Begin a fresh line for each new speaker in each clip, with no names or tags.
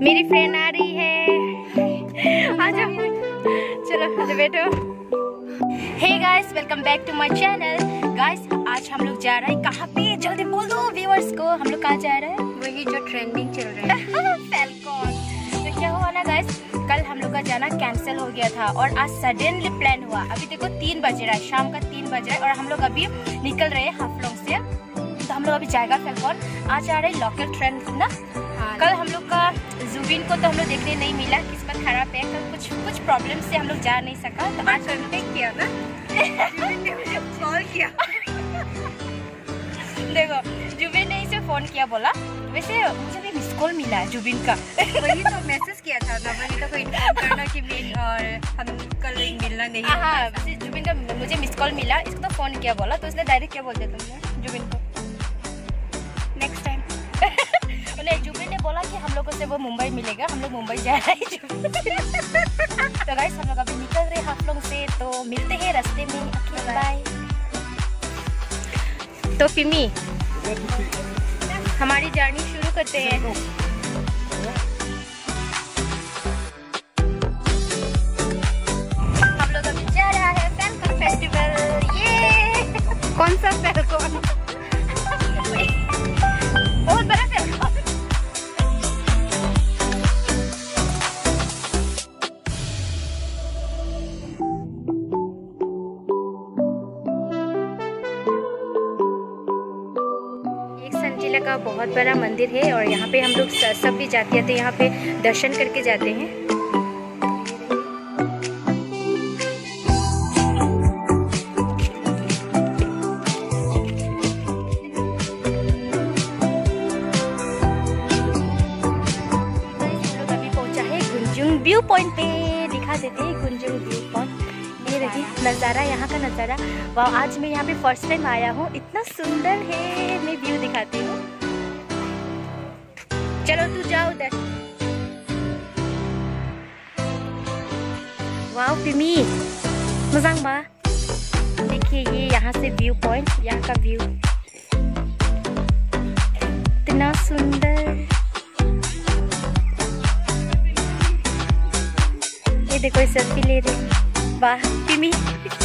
मेरी फ्रेंड आ रही है। आ जाओ, चलो बैठो। Hey guys, welcome back to my channel. Guys, आज हम लोग जा रहे हैं कहाँ पे, जल्दी बोल दो व्यूअर्स को। हम लोग कहाँ जा रहे हैं?
वही जो ट्रेंडिंग चल रहा है
फैल्कॉन। तो क्या हुआ ना गाइस, कल हम लोग का जाना कैंसिल हो गया था और आज सडनली प्लान हुआ। अभी देखो 3 बज रहा है, शाम का 3 बज रहा है और हम लोग अभी निकल रहे हैं हाफलोंग से। तो हम लोग अभी जाएगा फैल्कॉन। आज आ रहे लोकल ट्रेन ना। कल हम लोग का जुबिन को तो हम लोग देखने नहीं मिला, किस्मत खराब है। कल कुछ प्रॉब्लम से हम लोग जा नहीं सका। तो आज
कॉन्टेक्ट किया ना जुबिन ने मुझे कॉल किया।
देखो जुबिन ने इसे फोन किया, बोला वैसे मुझे भी मिस कॉल मिला है जुबिन का।
वही तो मैसेज किया था नवनीता को इन्फॉर्म करना कि हम कल मिलना नहीं है।
हाँ, वैसे जुबिन का मुझे मिस कॉल मिला, इसको तो फोन किया बोला। तो उसने डायरेक्ट क्या बोलते तुमने जुबिन को? नेक्स्ट टाइम जुबिन ने बोला कि हम लोगों से वो मुंबई मिलेगा, हम लोग मुंबई जा रहे हैं। तो गाइस, हम लोग अभी निकल रहे हाफलोंग से, तो मिलते हैं रास्ते में। बाय। तो फिमी, हमारी जर्नी शुरू करते हैं। हम लोग अभी जा रहा है फैल्कॉन फेस्टिवल। ये
कौन सा फैल्कॉन?
बहुत बड़ा फैल्कॉन। का बहुत बड़ा मंदिर है और यहाँ पे हम लोग सब भी जाते हैं, यहाँ पे दर्शन करके जाते हैं। अभी पहुँचा है गुंजुंग व्यू पॉइंट पे, दिखा देते हैं गुंजुंग व्यू पॉइंट। ये देखिए नज़ारा, यहाँ का नज़ारा। वाह, आज मैं यहाँ पे फर्स्ट टाइम आया हूँ, इतना सुंदर है। मैं व्यू दिखाती हूँ, चलो तू जाओ उधर। वाह पिमी, मजाक बा। देखिए ये यहाँ से व्यू पॉइंट, यहाँ का व्यू इतना सुंदर। ये देखो सेल्फी ले रहे। वाह पिमी।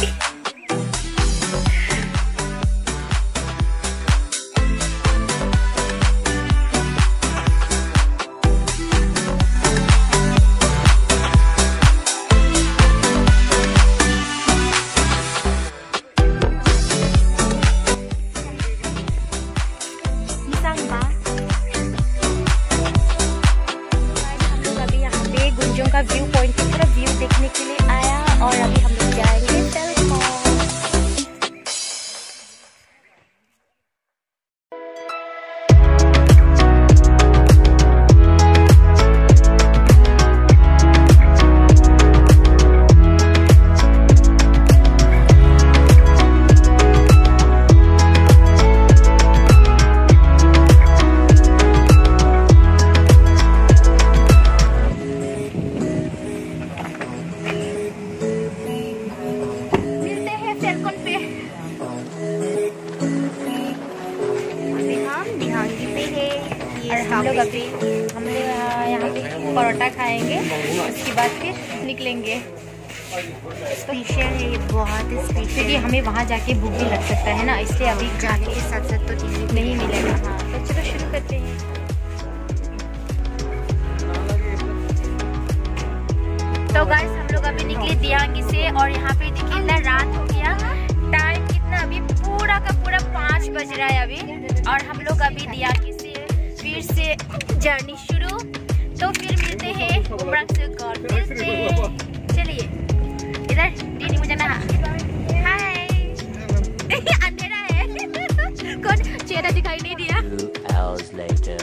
का व्यू पॉइंट की तरफ व्यू देखने के लिए आया और अभी हम लोग जाएंगे फैल्कॉन। हम लोग यहाँ पे परोठा खाएंगे, उसके बाद फिर निकलेंगे। स्पेशल है ये, बहुत स्पेशल, क्योंकि हमें वहाँ जाके भूख भी लग सकता है ना, इसलिए अभी जाने के साथ साथ तो चीज़ें नहीं मिलेगा। हाँ, तो चलो शुरू करते हैं। तो गाइस, हम लोग अभी निकले दियांगी से और यहाँ पे देखिए ना रात हो गया। टाइम कितना अभी पूरा का पूरा 5 बज रहा है अभी, और हम लोग अभी दियांगी से फिर से जर्नी शुरू। तो फिर मिलते हैं उमरंग से गॉर्डन से। चलिए इधर दीदी मुझे ना हाय। अंधेरा है, कौन चेहरा दिखाई नहीं दिया।
2 hours later.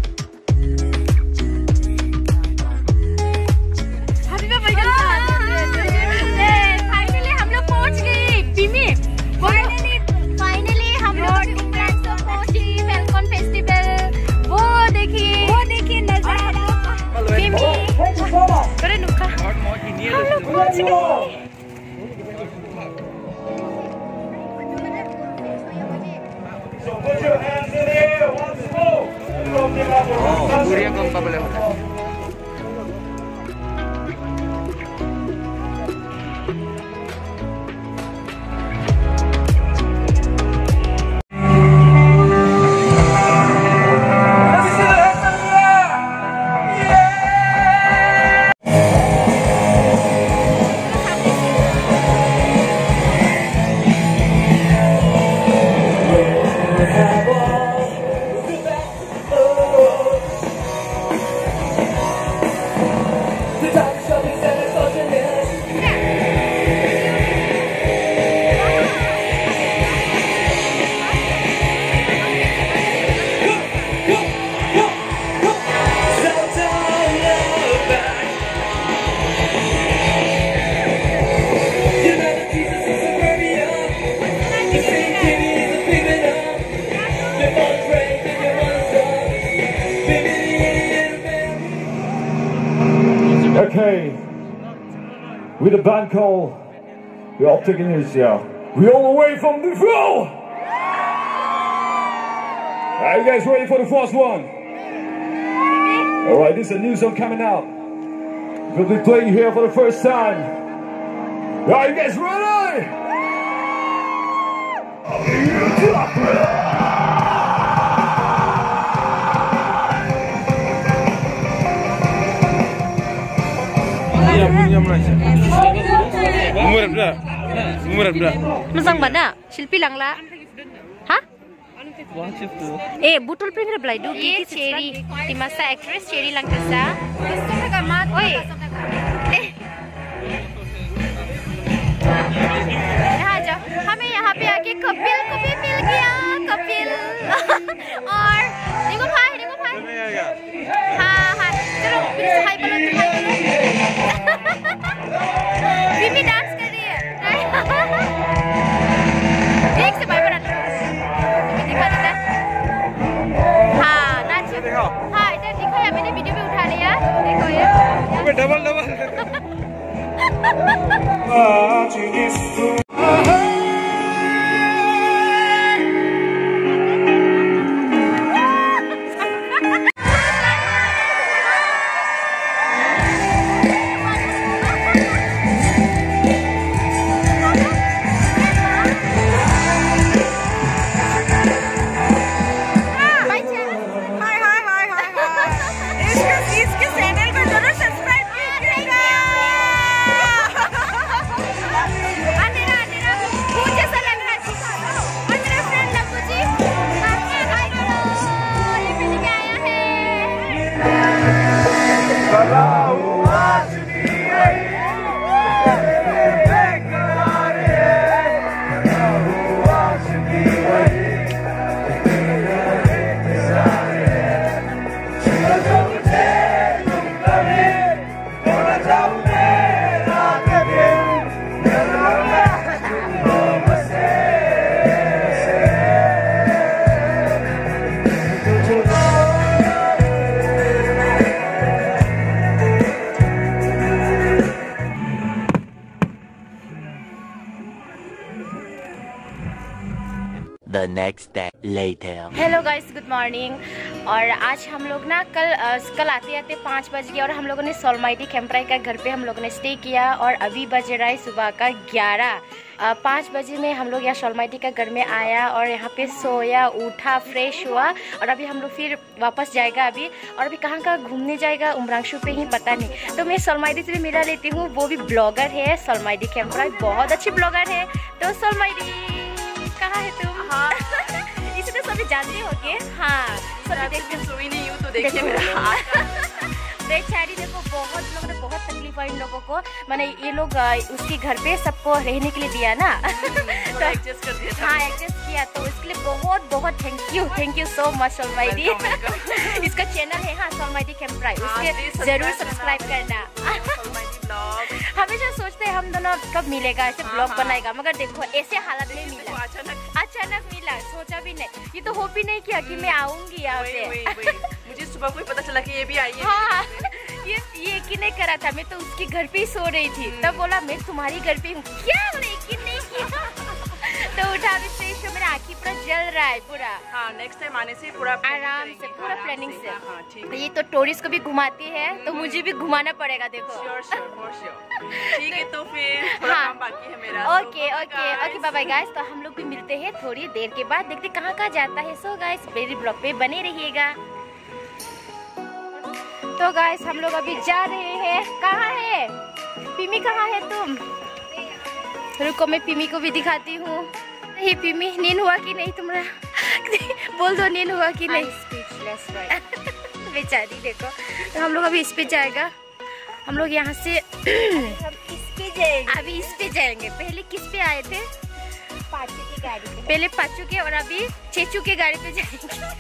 फाइनली हम लोग पहुंच गए पिमी। फाइनली हम लोग पहुंची फैल्कॉन फेस्टिवल। वो देखिए नजारा पिमी। अरे नुक्का, हम लोग पहुंच गए।
Buria kung pabala.
Okay. With a band called The Optic Inertia. We all the way from the floor. Are you guys ready for the first one? Alright, this is a new song coming out. We'll be playing here for the first time. Are you guys ready?
Masang bana, Shilpi langla. Hah? Butul printer belai du ye Cherry, timasa actress Cherry langkasa. Oi. यहाँ जाओ, हमें यहाँ पे आके कपिल को भी मिल गया, कपिल और देखो भाई हाँ चलो फिर से हाई बोलो बीबी डांस कर रही है एक से भाई बना दिखा देता हाँ नाचो हाँ इधर दिखो यार मैंने वीडियो भी उठा लिया देखो ये double
The next day later.
Hello guys, good morning. और आज हम लोग ना कल आते आते 5 बज गए और हम लोगों ने सोलमाइटी कैंपराई का घर पे हम लोगों ने स्टे किया और अभी बज रहा है सुबह का 11। 5 बजे में हम लोग यहाँ सोलमाइटी का घर में आया और यहाँ पे सोया, उठा, फ्रेश हुआ और अभी हम लोग फिर वापस जाएगा अभी। और अभी कहाँ घूमने जाएगा उमरांशु पे ही पता नहीं। तो मैं सोलमाइटी से मिला लेती हूँ, वो भी ब्लॉगर है, सोलमाइटी कैंपराई बहुत अच्छी ब्लॉगर है। तो सोलमाइटी कहाँ है तुम? हाँ इसे तो सभी जानते होंगे। हाँ सभी देखते सोई नहीं हूँ तो देखिए मेरा बेचारी देखो, बहुत लोगों ने बहुत तकलीफ हुई इन लोगों को, मैंने ये लोग उसके घर पे सबको रहने के लिए दिया ना तो एडजस्ट कर दिया। हाँ एडजस्ट किया, तो इसके लिए बहुत बहुत थैंक यू सो मच सोलमाइटी। इसका चैनल है हाँ सोलमाइटी कैंपराई, उसके जरूर सब्सक्राइब करना। हमेशा सोचते हैं हम दोनों कब मिलेगा, ऐसे ब्लॉग बनाएगा, मगर देखो ऐसे हालत में मिला, अचानक मिला, सोचा भी नहीं, ये तो होप ही नहीं किया कि मैं आऊंगी यहाँ पे।
मुझे सुबह को ही पता चला कि ये भी आई है।
हाँ ये यकीन नहीं करा था, मैं तो उसके घर पे ही सो रही थी, तब बोला मैं तुम्हारी घर पे हूँ, क्या बोले यकीन नहीं किया तो उठा भी फ्रेश हो, मेरा आँखी पूरा जल रहा है पूरा।
हाँ नेक्स्ट टाइम आने से पूरा
आराम से पूरा प्लानिंग से।
हाँ ठीक
है। ये तो टूरिस्ट को भी घुमाती है तो मुझे भी घुमाना पड़ेगा देखो।
श्योर ठीक है, तो फिर थोड़ा काम बाकी है मेरा।
Okay bye bye guys. तो हम लोग भी मिलते हैं थोड़ी देर के बाद, देखते कहाँ जाता है। सो गाइस मेरे ब्लॉग पे बने रहिएगा। तो गाइस हम लोग अभी जा रहे हैं। कहाँ है पिमी, कहाँ है तुम? रुको मैं पिमी को भी दिखाती हूँ। ये पिमी, नींद हुआ कि नहीं तुम्हारा? बोल दो नींद हुआ कि नहीं। बेचारी देखो। तो हम लोग अभी इस पे जाएगा, हम लोग यहाँ से अभी इस पे जाएंगे। पहले किस पे आए थे? पाचू की गाड़ी पे। पहले पाचू के और अभी चेचू के गाड़ी पे जाएंगे।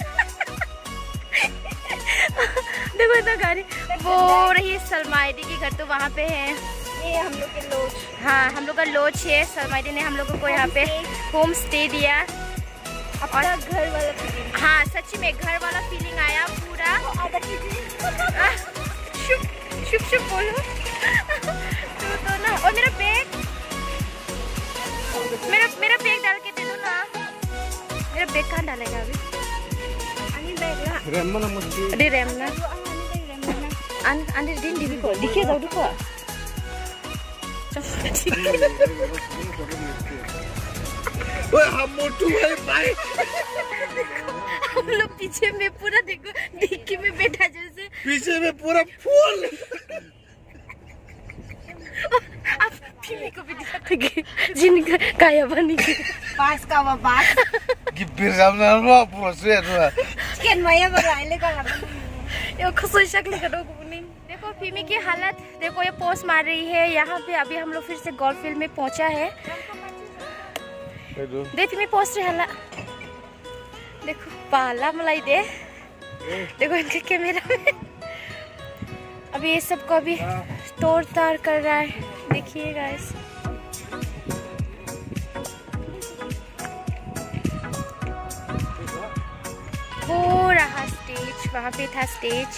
देखो तो गाड़ी वो रही सोलमाइटी की घर, तो वहाँ पे है ये हम लोग के लॉज। हाँ हम लोग का लॉज है, सोलमाइटी ने हम लोगों को यहाँ पे होम स्टे दिया। अपना घर वाला फीलिंग। हाँ सच में घर वाला फीलिंग आया पूरा। शुभ बोलो। मेरा बैग कहाँ डालेगा अभी?
Rem mana mesti?
Di rem na. Andi din di ko. Dikhe daw diko.
Woi, हम मोटू है भाई।
हम लोग पीछे में पूरा देखो डिक्की में बैठा जैसे।
पीछे में पूरा फूल।
अब फिर को भी दिखाएंगे जिनका काया बनी के
पास का वो पास
गिब्बिर जामना रो प्रोसेस रो
चिकन माया बगाइले का
ये खुशी शक्ल का लोग नहीं। देखो फिमी की हालत देखो, ये पोस्ट मार रही है यहाँ पे। अभी हम लोग फिर से गोल्फ फील्ड में पहुंचा है। देख फिमी पोस्ट रही हालत देखो, पाला मलाई दे देखो इनके कैमरा में। अभी ये सब को अभी तोड़ ताड़ कर रहा है, देखिए गाइस। वो रहा स्टेज, वहाँ पे था स्टेज।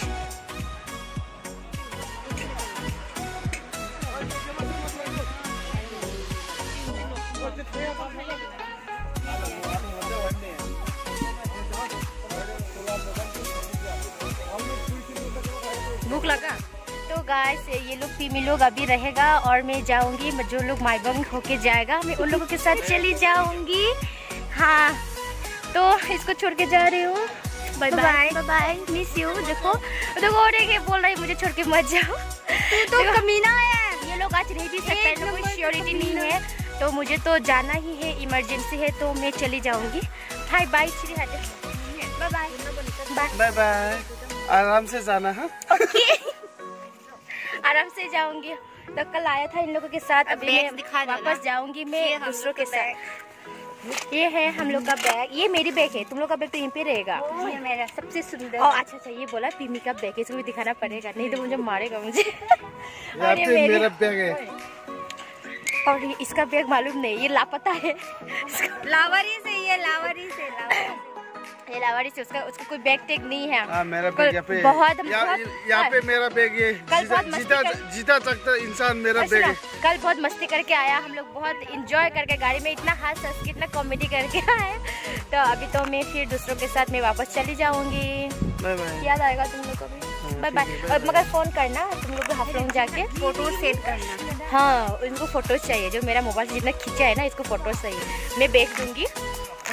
भूख लगा तो गाइस ये लोग फीमेल लोग अभी रहेगा और मैं जाऊंगी। जो लोग माईबंग होके जाएगा मैं उन लोगों के साथ चली जाऊंगी। हाँ तो इसको छोड़ के जा रही हूँ। Bye bye bye bye, miss you. देखो देखो और ये बोल रही मुझे छोड़ के मत जाओ, तू तो कमीना है। ये लोग आज रह भी सकते हैं, कोई श्योरिटी नहीं है। तो मुझे तो जाना ही है, इमरजेंसी है तो मैं चली जाऊंगी। हाय बाय श्री हटे, बाय बाय
बाय बाय। आराम से जाना है।
ओके आराम से जाऊंगी। तो कल आया था इन लोगों के साथ, अभी मैं वापस जाऊंगी मैं दूसरों के साथ। ये है हम लोग का बैग, ये मेरी बैग है, तुम लोग का बैग तो यहीं पे रहेगा।
ये मेरा सबसे सुंदर।
अच्छा अच्छा, ये बोला पीमी का बैग है, इसको भी दिखाना पड़ेगा नहीं तो मुझे मारेगा मुझे।
यहाँ पे मेरा बैग है
और ये इसका बैग मालूम नहीं, ये लापता है।
लावारी से, ये लावारी से
ये लावारी से उसका कोई बैग टैग नहीं है।
हाँ मेरा बैग यहाँ पे,
बहुत
यहाँ पे मेरा बैग है। जीता सकता इंसान मेरा बैग है।
कल बहुत मस्ती करके आया, हम लोग बहुत इंजॉय करके गाड़ी में इतना हंस हंस के इतना कॉमेडी करके आए। तो अभी तो मैं फिर दूसरों के साथ मैं वापस चली जाऊंगी।
बाय बाय,
याद आएगा तुम लोग को भी। Bye bye. और मगर फोन करना तुम लोग हाफ लोग जाके,
फोटो सेट करना।
हाँ इनको फोटो चाहिए, जो मेरा मोबाइल से जितना खींचा है ना इसको फोटो चाहिए, मैं भेज दूंगी। तो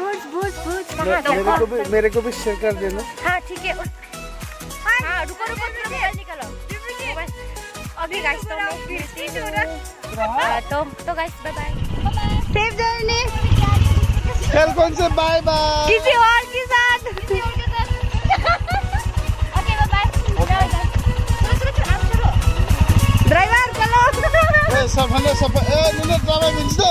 मेरे को भी शेयर कर देना।
हाँ ठीक है। हाँ रुको रुको, मोबाइल निकालो। अभी गाइस तो मैं फिरती हूँ। तो guys bye bye, safe journey.
कल से बाय बाय
किसी और के साथ। Okay bye bye. ड्राइवर चलो।
सब ड्राइवर मिल दो।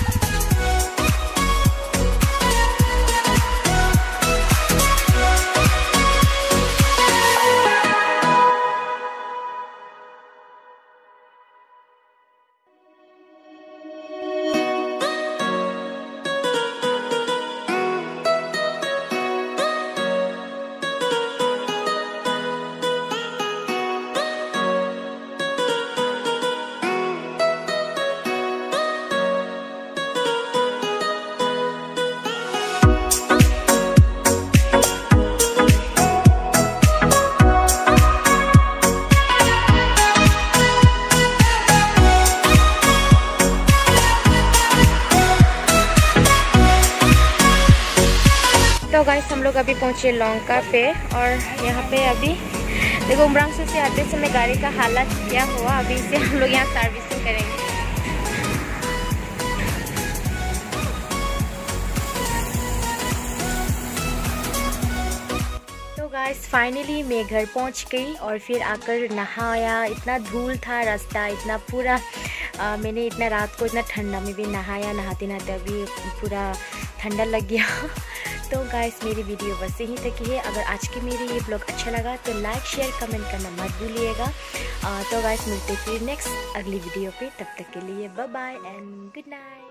तो गाइस हम लोग अभी पहुंचे लौंका पे और यहाँ पे अभी देखो उमरांसू से आते समय गाड़ी का हालत क्या हुआ। अभी इसे हम लोग यहाँ सर्विसिंग करेंगे। तो गाइस फाइनली मैं घर पहुंच गई और फिर आकर नहाया। इतना धूल था रास्ता, इतना पूरा मैंने इतना रात को इतना ठंडा में भी नहाया। नहाते नहाते अभी पूरा ठंडा लग गया। तो गाइस मेरी वीडियो बस यहीं तक ही है। अगर आज की मेरी ये ब्लॉग अच्छा लगा तो लाइक शेयर कमेंट करना मत भूलिएगा। तो गाइस मिलते फिर नेक्स्ट अगली वीडियो पे, तब तक के लिए bye bye and good night.